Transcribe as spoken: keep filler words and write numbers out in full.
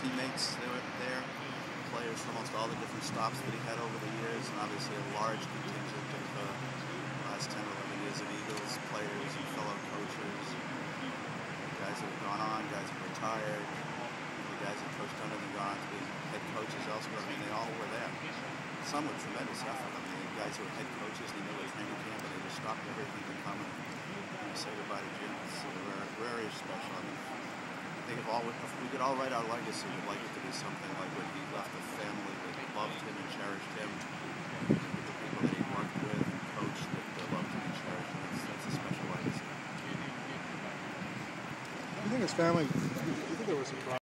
teammates that were there, players from almost all the different stops that he had over the years, and obviously a large contingent of the last ten or eleven years of Eagles players and fellow coaches, guys that have gone on, guys that have retired, the guys that coached under them gone on to be head coaches elsewhere. I mean, they all were there. Some with tremendous effort. I mean, the guys who were head coaches in the middle of training camp, and they just stopped everything to come and you know, say goodbye to Jim. So very, very special. I mean, I think if, all, if we could all write our legacy, we'd like it to be something like what he left a family that loved him and cherished him, with the people that he worked with and coached that, that loved him and cherished him. That's, that's a special legacy. Do you think his family, do you think there was some problem?